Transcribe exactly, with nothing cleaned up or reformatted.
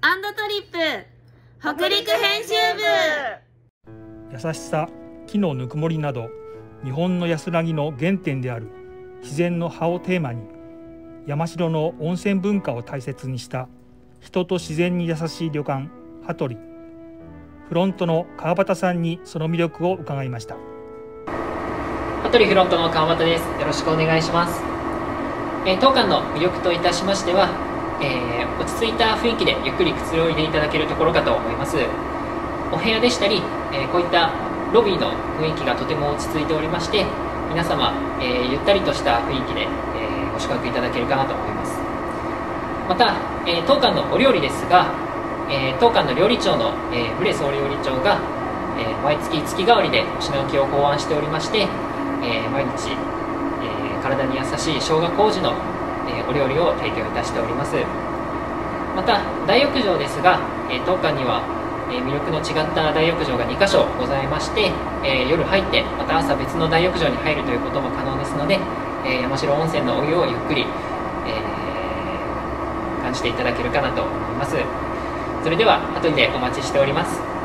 アンドトリップ北陸編集部。 優しさ、木のぬくもりなど、日本の安らぎの原点である自然の葉をテーマに、山城の温泉文化を大切にした人と自然に優しい旅館羽鳥。フロントの川端さんにその魅力を伺いました。 羽鳥フロントの川端です。よろしくお願いします。えー、当館の魅力といたしましては、えー、落ち着いた雰囲気でゆっくりくつろいでいただけるところかと思います。お部屋でしたり、えー、こういったロビーの雰囲気がとても落ち着いておりまして、皆様、えー、ゆったりとした雰囲気で、えー、ご宿泊いただけるかなと思います。また、えー、当館のお料理ですが、えー、当館の料理長の、えー、ブレ総料理長が、えー、毎月月替わりでお品置きを考案しておりまして、えー、毎日、えー、体に優しい生姜麹の、えー、お料理を提供いたしております。また大浴場ですが、えー、当館には、えー、魅力の違った大浴場がにかしょございまして、えー、夜入ってまた朝別の大浴場に入るということも可能ですので、えー、山城温泉のお湯をゆっくり、えー、感じていただけるかなと思います。それでは後でお待ちしております。